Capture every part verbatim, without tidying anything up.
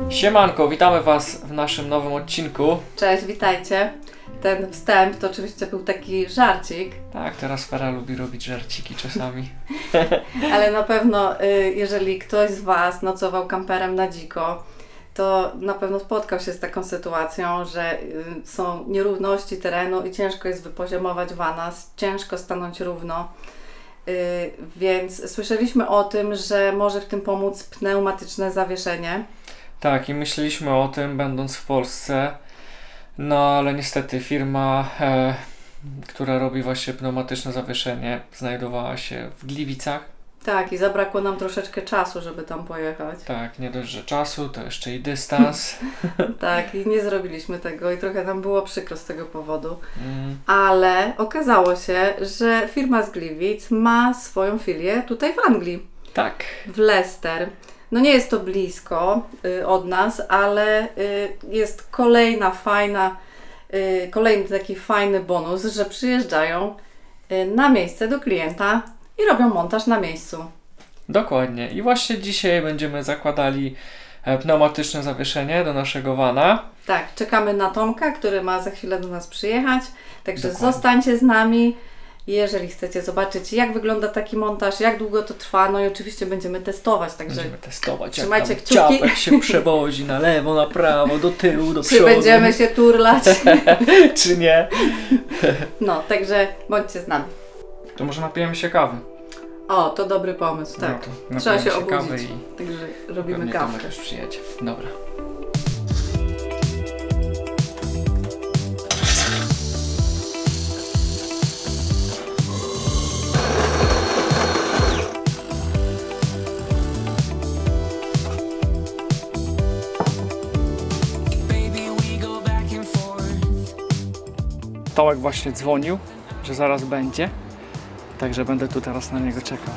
Siemanko, witamy Was w naszym nowym odcinku. Cześć, witajcie. Ten wstęp to oczywiście był taki żarcik. Tak, teraz Fera lubi robić żarciki czasami. Ale na pewno, jeżeli ktoś z Was nocował kamperem na dziko, to na pewno spotkał się z taką sytuacją, że są nierówności terenu i ciężko jest wypoziomować vana, ciężko stanąć równo. Więc słyszeliśmy o tym, że może w tym pomóc pneumatyczne zawieszenie. Tak, i myśleliśmy o tym, będąc w Polsce, no ale niestety firma, e, która robi właśnie pneumatyczne zawieszenie, znajdowała się w Gliwicach. Tak, i zabrakło nam troszeczkę czasu, żeby tam pojechać. Tak, nie dość, że czasu, to jeszcze i dystans. Tak, i nie zrobiliśmy tego i trochę nam było przykro z tego powodu. Mm. Ale okazało się, że firma z Gliwic ma swoją filię tutaj w Anglii. Tak. W Leicester. No nie jest to blisko y, od nas, ale y, jest kolejna fajna, y, kolejny taki fajny bonus, że przyjeżdżają y, na miejsce do klienta i robią montaż na miejscu. Dokładnie. I właśnie dzisiaj będziemy zakładali pneumatyczne zawieszenie do naszego vana. Tak, czekamy na Tomka, który ma za chwilę do nas przyjechać. Także Dokładnie. Zostańcie z nami. Jeżeli chcecie zobaczyć, jak wygląda taki montaż, jak długo to trwa, no i oczywiście będziemy testować. Także Będziemy testować, trzymajcie jak tam kciuki. ciapek się przewozi na lewo, na prawo, do tyłu, do Czy przodu. będziemy się turlać? Czy nie? No, także bądźcie z nami. To może napijemy się kawy. O, to dobry pomysł, tak. No to Trzeba się napijemy kawy obudzić. i Także robimy pewnie kawę. Tomek już przyjedzie. Dobra. Tomek właśnie dzwonił, że zaraz będzie, także będę tu teraz na niego czekał.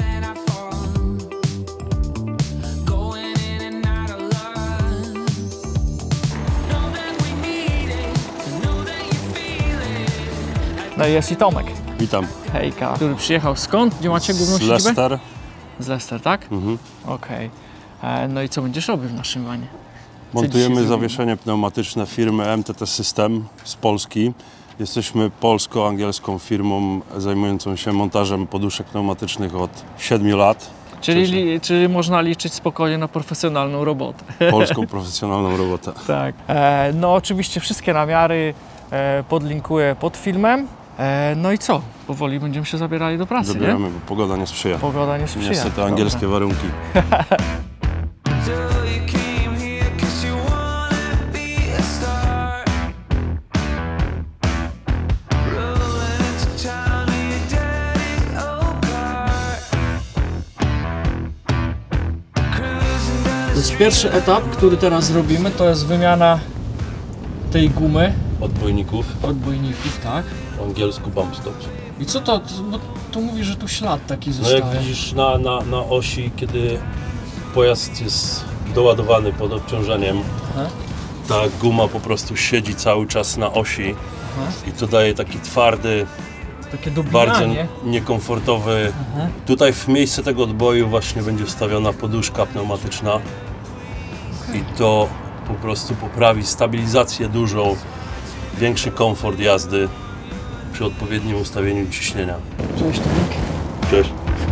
No i jest i Tomek. Witam. Hejka. Który przyjechał skąd? Gdzie macie główną Z siedzibę? Leicester. Z Leicester, tak? Mhm. Okej. Okay. No i co będziesz robił w naszym vanie? Montujemy zawieszenie pneumatyczne firmy M T T System z Polski. Jesteśmy polsko-angielską firmą zajmującą się montażem poduszek pneumatycznych od siedmiu lat. Czyli, czyli można liczyć spokojnie na profesjonalną robotę. Polską profesjonalną robotę. Tak. E, no oczywiście wszystkie namiary e, podlinkuję pod filmem. E, no i co? Powoli będziemy się zabierali do pracy, Zabieramy, nie? bo pogoda nie sprzyja. Pogoda nie sprzyja. Niestety angielskie Dobra. warunki. To jest pierwszy etap, który teraz zrobimy, to jest wymiana tej gumy, Odbojników, odbojników, tak? po angielsku bump stops. I co to, bo tu mówi, że tu ślad taki No zostaje. jak widzisz na, na, na osi, kiedy pojazd jest doładowany pod obciążeniem, Aha. ta guma po prostu siedzi cały czas na osi. Aha. I to daje taki twardy, Takie dobijanie. bardzo niekomfortowy. Aha. Tutaj w miejsce tego odboju właśnie będzie wstawiona poduszka pneumatyczna i to po prostu poprawi stabilizację dużą, większy komfort jazdy przy odpowiednim ustawieniu ciśnienia. Cześć Tomek. Cześć.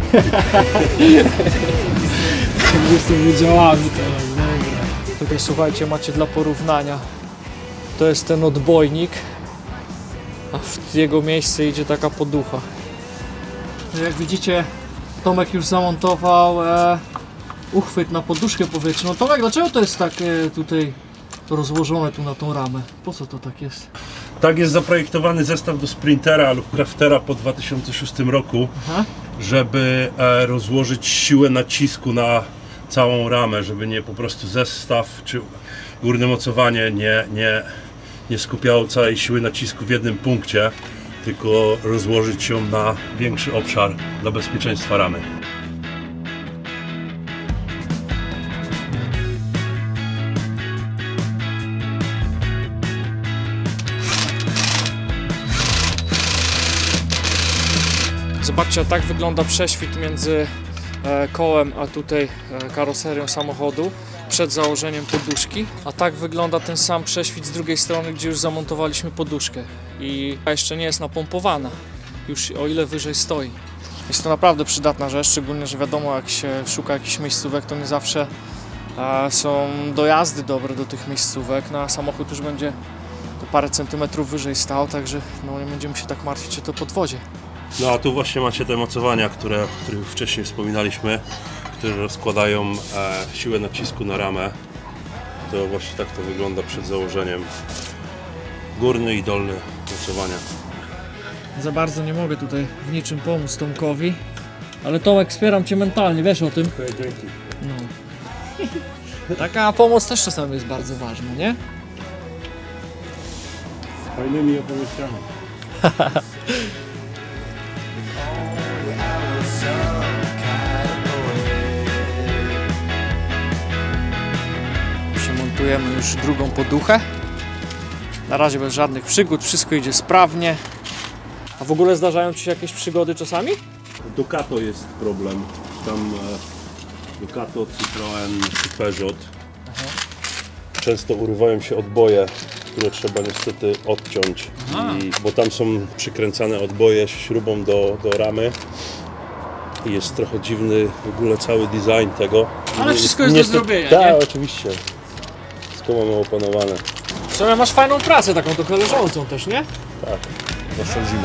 Z tymi działami teraz, dobra. Tutaj słuchajcie, macie dla porównania. To jest ten odbojnik, a w jego miejsce idzie taka poducha. Jak widzicie, Tomek już zamontował e, uchwyt na poduszkę powietrzną. Tomek, dlaczego to jest tak e, tutaj rozłożone tu na tą ramę? Po co to tak jest? Tak jest zaprojektowany zestaw do Sprintera lub Craftera po dwa tysiące szóstym roku, Aha. żeby e, rozłożyć siłę nacisku na całą ramę, żeby nie po prostu zestaw czy górne mocowanie nie, nie, nie skupiało całej siły nacisku w jednym punkcie, tylko rozłożyć ją na większy obszar dla bezpieczeństwa ramy. Zobaczcie, tak wygląda prześwit między kołem a tutaj karoserią samochodu. przed założeniem poduszki, a tak wygląda ten sam prześwit z drugiej strony, gdzie już zamontowaliśmy poduszkę i jeszcze nie jest napompowana, już o ile wyżej stoi. Jest to naprawdę przydatna rzecz, szczególnie, że wiadomo, jak się szuka jakichś miejscówek, to nie zawsze e, są dojazdy dobre do tych miejscówek, no a samochód już będzie to parę centymetrów wyżej stał, także no, nie będziemy się tak martwić o to podwozie. No a tu właśnie macie te mocowania, które, o których wcześniej wspominaliśmy, które rozkładają e, siłę nacisku na ramę. To właśnie tak to wygląda przed założeniem. Górny i dolny mocowania. Za bardzo nie mogę tutaj w niczym pomóc Tomkowi, ale Tomek, wspieram Cię mentalnie, wiesz o tym? Okej, dzięki. No. Taka pomoc też czasami jest bardzo ważna, nie? Fajnymi opowieściami. Montujemy już drugą poduchę. Na razie bez żadnych przygód, wszystko idzie sprawnie. A w ogóle zdarzają Ci się jakieś przygody czasami? Ducato jest problem. Tam e, Ducato, Citroen, Peugeot. Aha. Często urywają się odboje, które trzeba niestety odciąć. I, bo tam są przykręcane odboje śrubą do, do ramy. I jest trochę dziwny w ogóle cały design tego. Ale wszystko jest do zrobienia, tak, nie? oczywiście. Wszystko mamy opanowane. W sumie masz fajną pracę, taką trochę leżącą też, nie? Tak, zwłaszcza zimę.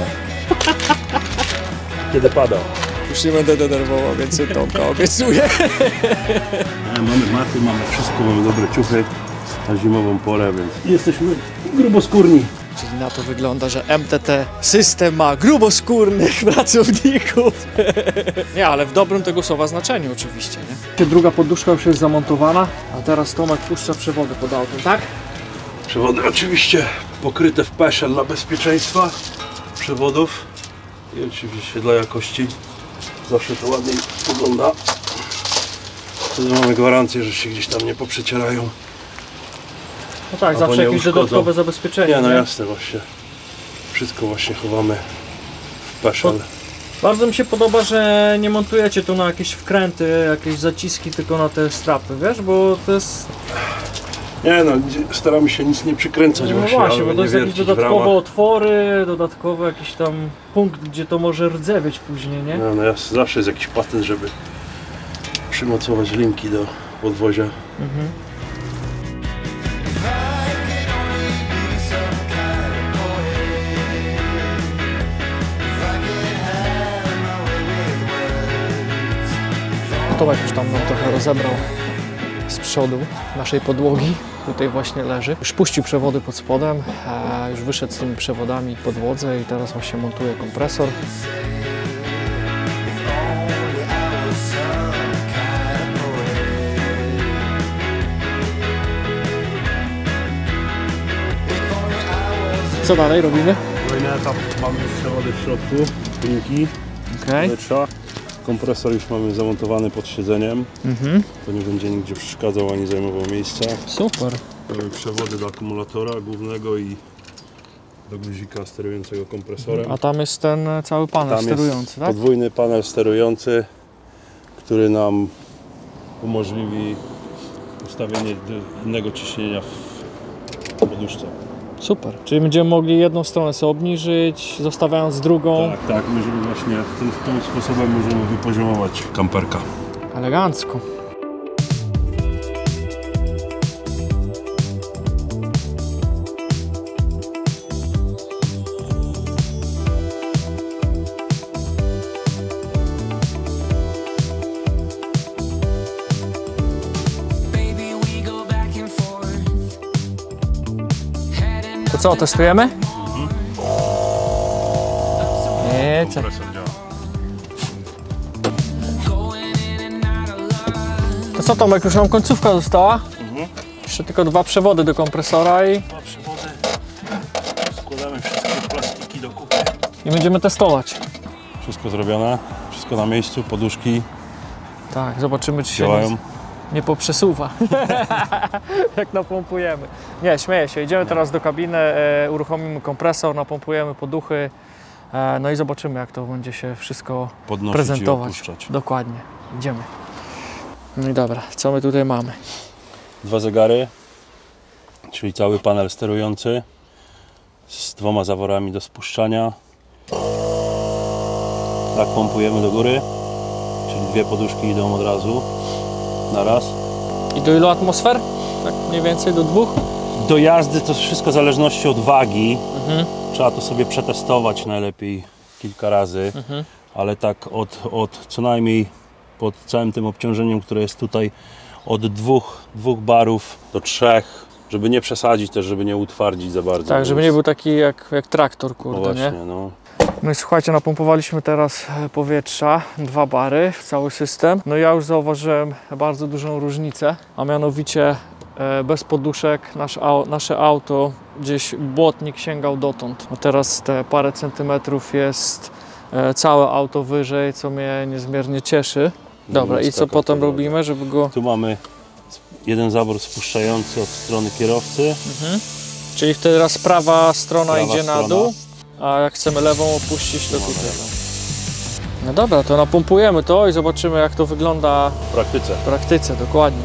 Kiedy pada. Już nie będę denerwował, więc Tomka obiecuję. Mamy maty, mamy wszystko, mamy dobre ciuchy na zimową porę, więc jesteśmy gruboskórni. Czyli na to wygląda, że M T T system ma gruboskórnych pracowników. Nie, ale w dobrym tego słowa znaczeniu oczywiście, nie? Druga poduszka już jest zamontowana, a teraz Tomek puszcza przewody pod autem, tak? Przewody oczywiście pokryte w peszel dla bezpieczeństwa przewodów i oczywiście dla jakości. Zawsze to ładniej wygląda. Wtedy mamy gwarancję, że się gdzieś tam nie poprzecierają. No tak, Albo zawsze nie jakieś uszkodzą. dodatkowe zabezpieczenie. Nie, no nie? jasne właśnie. Wszystko właśnie chowamy w peszel. Bardzo mi się podoba, że nie montujecie tu na jakieś wkręty, jakieś zaciski, tylko na te strapy, wiesz, bo to jest... Nie no, staramy się nic nie przykręcać No właśnie, właśnie, albo bo to nie jest jakieś wiercić w dodatkowe ramach. otwory, dodatkowy jakiś tam punkt, gdzie to może rdzewieć później, nie? No, no jasne, zawsze jest jakiś patent, żeby przymocować linki do podwozia. Mhm. Tomek już tam nam trochę rozebrał z przodu naszej podłogi. Tutaj właśnie leży. Już puścił przewody pod spodem, a już wyszedł z tymi przewodami po podłodze i teraz właśnie montuje kompresor. Co dalej robimy? Kolejny etap, mamy już przewody w środku, linki, Okej. powietrza. Kompresor już mamy zamontowany pod siedzeniem, Mhm. to nie będzie nigdzie przeszkadzał ani zajmował miejsca. Super. Mamy przewody do akumulatora głównego i do guzika sterującego kompresorem. A tam jest ten cały panel Tam sterujący, jest tak? podwójny panel sterujący, który nam umożliwi ustawienie innego ciśnienia w poduszce. Super. Czyli będziemy mogli jedną stronę sobie obniżyć, zostawiając drugą. Tak, tak, możemy właśnie tym, tym sposobem możemy wypoziomować kamperka. Elegancko. To co, testujemy? Mhm. Nie, co? Kompresor działa. To co, Tomek, już nam końcówka została? Mhm. Jeszcze tylko dwa przewody do kompresora i, Dwa przewody. Składamy wszystkie plastiki do kupy. i będziemy testować. Wszystko zrobione, wszystko na miejscu, poduszki Tak, zobaczymy, czy się działają. nie, nie poprzesuwa. Jak napompujemy. Nie, śmieję się. Idziemy teraz do kabiny, e, uruchomimy kompresor, napompujemy poduchy, e, no i zobaczymy, jak to będzie się wszystko Podnosić prezentować. i opuszczać. Dokładnie. Idziemy. No i dobra, co my tutaj mamy? Dwa zegary, czyli cały panel sterujący z dwoma zaworami do spuszczania. Tak pompujemy do góry, czyli dwie poduszki idą od razu na raz. I do ilu atmosfer? Tak mniej więcej do dwóch? Do jazdy to wszystko w zależności od wagi. Mhm. Trzeba to sobie przetestować najlepiej kilka razy, Mhm. ale tak od, od co najmniej pod całym tym obciążeniem, które jest tutaj, od dwóch, dwóch barów do trzech, żeby nie przesadzić też, żeby nie utwardzić za bardzo. Tak, żeby nie był taki jak, jak traktor, No kurde, właśnie, nie? no. No i słuchajcie, napompowaliśmy teraz powietrza, dwa bary w cały system. No i ja już zauważyłem bardzo dużą różnicę, a mianowicie e, bez poduszek nasz, au, nasze auto gdzieś błotnik sięgał dotąd. A teraz te parę centymetrów jest e, całe auto wyżej, co mnie niezmiernie cieszy. Dobra, i co potem robimy, żeby go... Tu mamy jeden zawór spuszczający od strony kierowcy. Mhm. Czyli wtedy raz prawa strona Prawa idzie na strona. dół, a jak chcemy lewą opuścić, to tutaj. No dobra, to napompujemy to i zobaczymy, jak to wygląda W praktyce. w praktyce, dokładnie.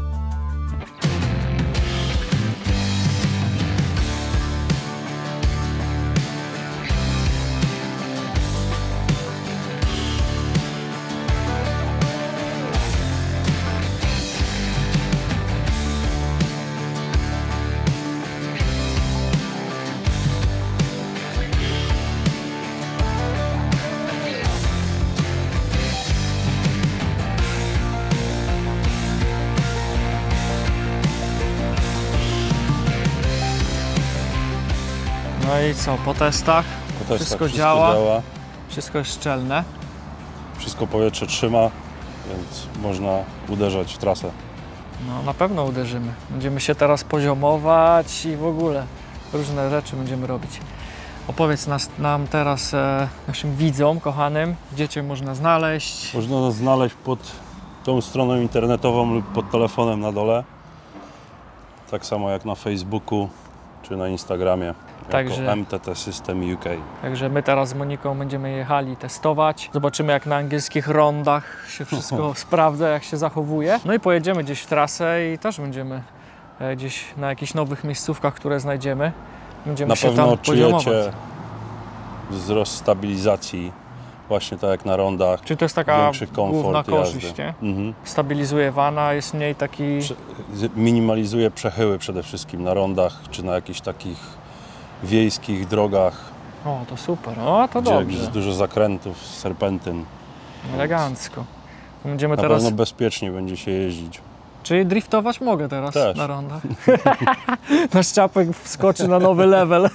No i co, po testach Po testach wszystko działa. działa. wszystko jest szczelne. Wszystko powietrze trzyma, więc można uderzać w trasę. No na pewno uderzymy. Będziemy się teraz poziomować i w ogóle różne rzeczy będziemy robić. Opowiedz nas, nam teraz, e, naszym widzom, kochanym, gdzie Cię można znaleźć. Można nas znaleźć pod tą stroną internetową lub pod telefonem na dole. Tak samo jak na Facebooku czy na Instagramie. Także- Jako M T T System U K. Także my teraz z Moniką będziemy jechali testować. Zobaczymy, jak na angielskich rondach się wszystko sprawdza, jak się zachowuje. No i pojedziemy gdzieś w trasę i też będziemy e, gdzieś na jakichś nowych miejscówkach, które znajdziemy. Będziemy Na się pewno tam poziomować. czujecie wzrost stabilizacji, właśnie tak jak na rondach. Czy to jest taka Większy komfort główna jazdy. korzyść, nie? Mhm. Stabilizuje wana, jest mniej taki... Prze- z- Minimalizuje przechyły przede wszystkim na rondach czy na jakichś takich wiejskich drogach, O, to super, o, to gdzie dobrze, jest dużo zakrętów, serpentyn. elegancko. Będziemy Na teraz... pewno bezpiecznie będzie się jeździć. Czyli driftować mogę teraz Też. na rondach. Nasz Czapek wskoczy na nowy level.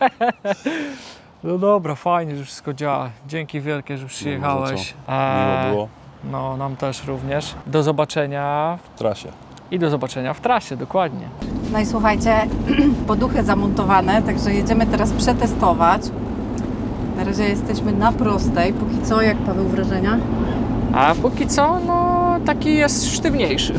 No dobra, fajnie, że wszystko działa. Dzięki wielkie, że przyjechałeś. Miło było No, nam też również. Do zobaczenia w trasie. i do zobaczenia w trasie, dokładnie. No i słuchajcie, poduchy zamontowane, także jedziemy teraz przetestować. Na razie jesteśmy na prostej. Póki co, jak Paweł wrażenia? A póki co, no taki jest sztywniejszy.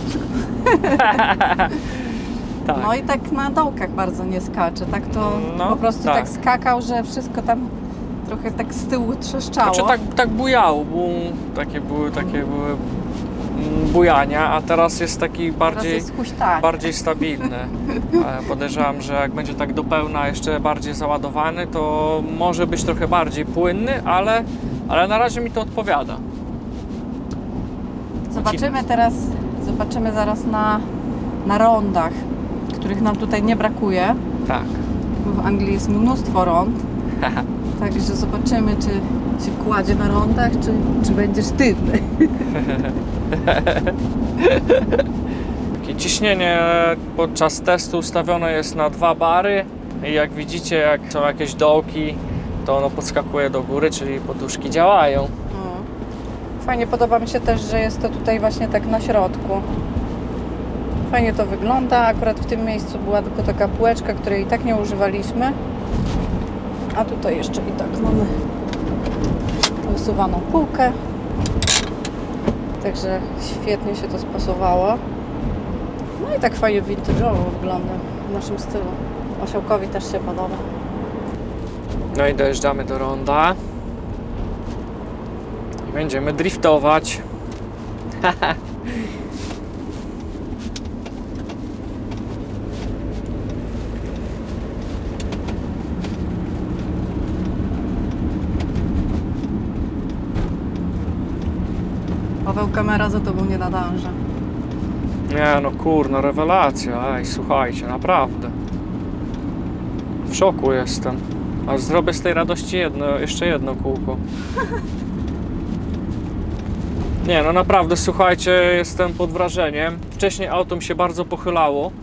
Tak. No i tak na dołkach bardzo nie skacze. Tak to No, po prostu tak. tak. skakał, że wszystko tam trochę tak z tyłu trzeszczało. Znaczy tak, tak bujało, bum, takie były, takie były mm, bujania, a teraz jest taki Teraz bardziej... jest huśtanie. bardziej stabilny. E, Podejrzewam, że jak będzie tak do pełna jeszcze bardziej załadowany, to może być trochę bardziej płynny, ale, ale na razie mi to odpowiada. Zobaczymy teraz, zobaczymy zaraz na, na rondach, których nam tutaj nie brakuje, Tak. bo w Anglii jest mnóstwo rond. Także zobaczymy, czy się kładzie na rondach, czy, czy będzie sztywny. Takie ciśnienie podczas testu ustawione jest na dwa bary i jak widzicie, jak są jakieś dołki, to ono podskakuje do góry, czyli poduszki działają. No. Fajnie podoba mi się też, że jest to tutaj właśnie tak na środku. Fajnie to wygląda. Akurat w tym miejscu była tylko taka półeczka, której i tak nie używaliśmy. A tutaj jeszcze i tak mamy wysuwaną półkę. Także świetnie się to spasowało. No i tak fajnie vintage'owo wygląda w naszym stylu. Osiołkowi też się podoba. No i dojeżdżamy do ronda i będziemy driftować. Paweł, kamera za tobą nie nadąża. Nie no kurna, rewelacja, ej, słuchajcie, naprawdę. W szoku jestem. Aż zrobię z tej radości jedno, jeszcze jedno kółko. Nie no naprawdę, słuchajcie, jestem pod wrażeniem. Wcześniej auto mi się bardzo pochylało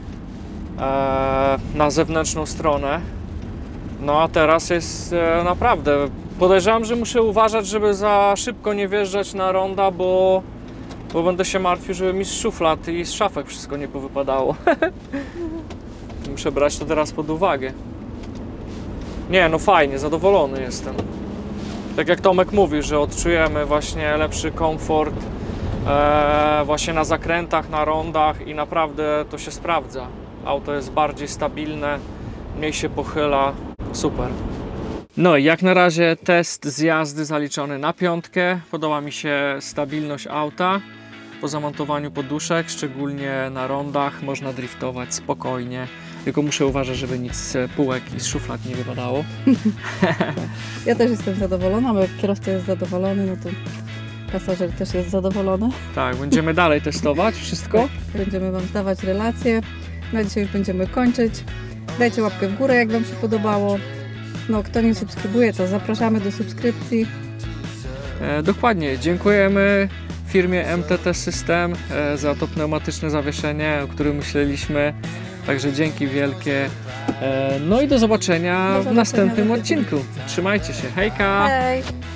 e, na zewnętrzną stronę. No a teraz jest e, naprawdę. Podejrzewam, że muszę uważać, żeby za szybko nie wjeżdżać na ronda, bo, bo będę się martwił, żeby mi z szuflad i z szafek wszystko nie powypadało. Muszę brać to teraz pod uwagę. Nie, no fajnie, zadowolony jestem. Tak jak Tomek mówi, że odczujemy właśnie lepszy komfort e, właśnie na zakrętach, na rondach i naprawdę to się sprawdza. Auto jest bardziej stabilne, mniej się pochyla, super. No i jak na razie test z jazdy zaliczony na piątkę. Podoba mi się stabilność auta po zamontowaniu poduszek, szczególnie na rondach można driftować spokojnie. Tylko muszę uważać, żeby nic z półek i z szuflad nie wypadało. Ja też jestem zadowolona, bo jak kierowca jest zadowolony, no to pasażer też jest zadowolony. Tak, będziemy dalej testować wszystko. Będziemy Wam zdawać relacje. Na dzisiaj już będziemy kończyć. Dajcie łapkę w górę, jak Wam się podobało. No, kto nie subskrybuje, to zapraszamy do subskrypcji. E, dokładnie, dziękujemy firmie M T T System e, za to pneumatyczne zawieszenie, o którym myśleliśmy. Także dzięki wielkie. E, no i do zobaczenia, Do zobaczenia w następnym za tydzień. odcinku. Trzymajcie się, hejka! Hej!